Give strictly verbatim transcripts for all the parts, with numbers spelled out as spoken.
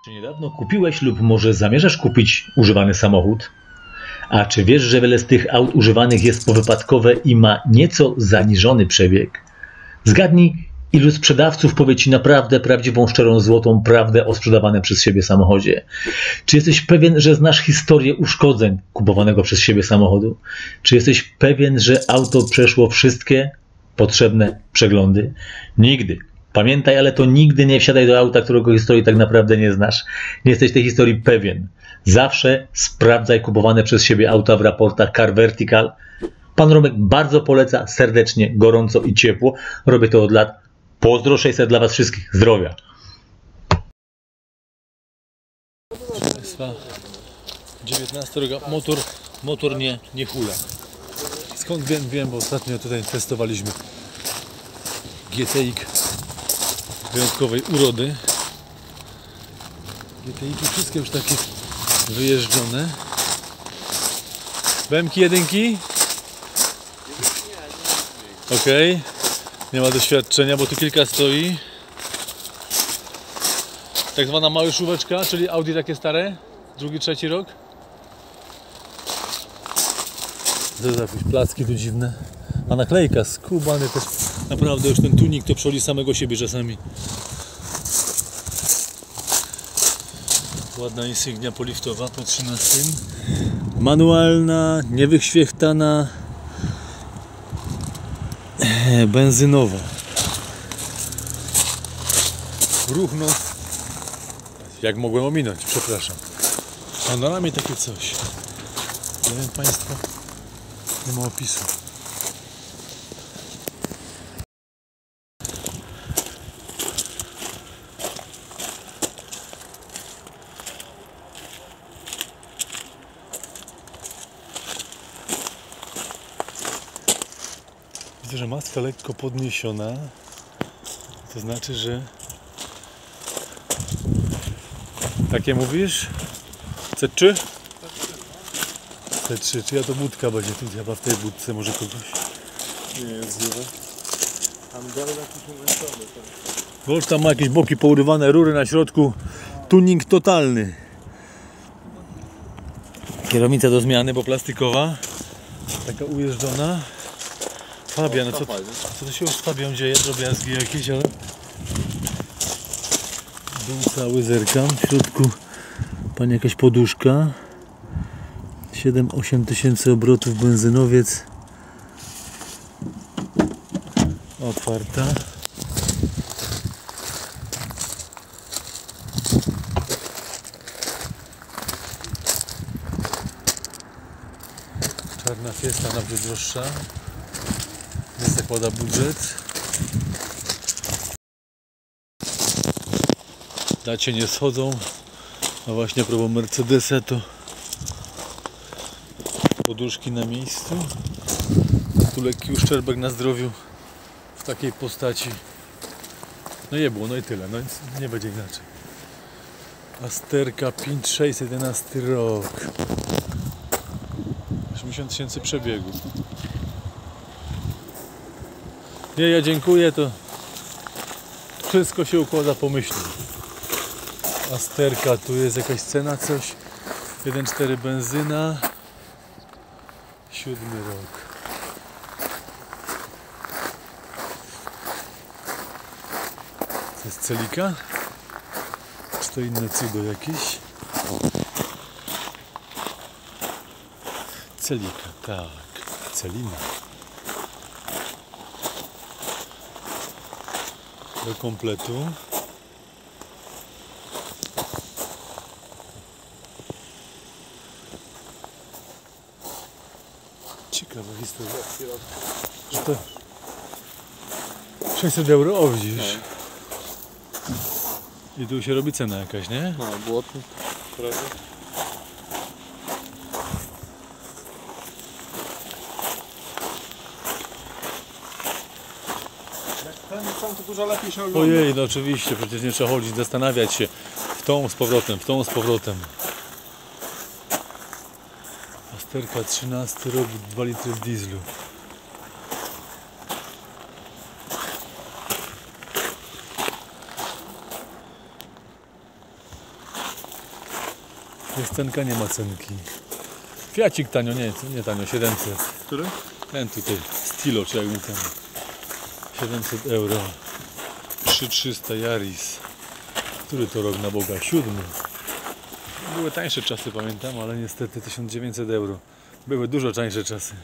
Czy niedawno kupiłeś lub może zamierzasz kupić używany samochód? A czy wiesz, że wiele z tych aut używanych jest powypadkowe i ma nieco zaniżony przebieg? Zgadnij, ilu sprzedawców powie Ci naprawdę prawdziwą, szczerą, złotą prawdę o sprzedawanym przez siebie samochodzie? Czy jesteś pewien, że znasz historię uszkodzeń kupowanego przez siebie samochodu? Czy jesteś pewien, że auto przeszło wszystkie potrzebne przeglądy? Nigdy. Pamiętaj, ale to nigdy nie wsiadaj do auta, którego historii tak naprawdę nie znasz. Nie jesteś tej historii pewien. Zawsze sprawdzaj kupowane przez siebie auta w raportach Car Vertical. Pan Romek bardzo poleca, serdecznie, gorąco i ciepło. Robię to od lat. Pozdro sześćset dla Was wszystkich. Zdrowia. dziewiętnasty rok, motor, motor nie, nie hula. Skąd wiem? Wiem, bo ostatnio tutaj testowaliśmy G T X wyjątkowej urody. G T X wszystkie już takie wyjeżdżone. B M ki jedynki? Okej, nie ma doświadczenia, bo tu kilka stoi. Tak zwana małżóweczka, czyli Audi takie stare, drugi, trzeci rok. To jest jakieś placki tu dziwne. A naklejka skubany też. Naprawdę już ten tunik to przoli samego siebie czasami. Ładna insygnia poliftowa po trzynastym. Manualna, niewyświechtana, benzynowa. Ruch no. Jak mogłem ominąć, przepraszam. A na ramię takie coś. Nie wiem Państwa, nie ma opisu. Widzę, że maska lekko podniesiona. To znaczy, że... Takie mówisz? C trzy? C trzy, czy ja to budka będzie tu chyba w tej budce może kogoś? Nie jest zły. Tam dalej jakiś umęczony. Golf tam ma jakieś boki pourywane, rury na środku. Tuning totalny. Kierownica do zmiany, bo plastikowa. Taka ujeżdżona. Fabian, no co, co to się z Fabią dzieje? Drobiazgi jakieś, ale... Był cały, zerkam. W środku pani jakaś poduszka. siedem osiem tysięcy obrotów, benzynowiec. Otwarta. Czarna Fiesta, nawet droższa. Nie zakłada budżet. Dacie nie schodzą. A właśnie a propos Mercedesa to poduszki na miejscu. Tu lekki uszczerbek na zdrowiu w takiej postaci. No nie było, no i tyle. No nic nie będzie inaczej. Asterka pięć sześćset jedenasty rok. osiemdziesiąt tysięcy przebiegu. Nie, ja dziękuję, to wszystko się układa pomyślnie. Asterka, tu jest jakaś cena, coś. jeden cztery benzyna. Siódmy rok. To jest Celika? Czy to inne cudo jakieś? Celika, tak. Celina. Do kompletu. Ciekawa historia. Że to sześćset euro, o widzisz. I tu się robi cena jakaś, nie? No, błotny. Prawie. Ten są to dużo lepiej się ogląda. Ojej, no oczywiście, przecież nie trzeba chodzić, zastanawiać się w tą z powrotem, w tą z powrotem. Asterka trzynasty rok, dwa litry w dieslu. Jest cenka, nie ma cenki. Fiacik tanio, nie, nie tanio, siedemset. Który? Ten tutaj, Stilo, czy jak mu tam. siedemset euro. trzy tysiące trzysta Yaris. Który to rok na Boga? Siódmy. Były tańsze czasy, pamiętam, ale niestety tysiąc dziewięćset euro. Były dużo tańsze czasy.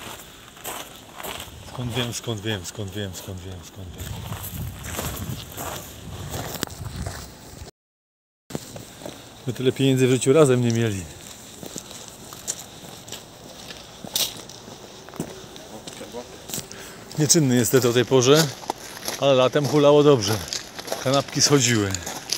Skąd wiem, skąd wiem, skąd wiem, skąd wiem, skąd wiem. My tyle pieniędzy w życiu razem nie mieli. Nieczynny niestety o tej porze, ale latem hulało dobrze. Kanapki schodziły.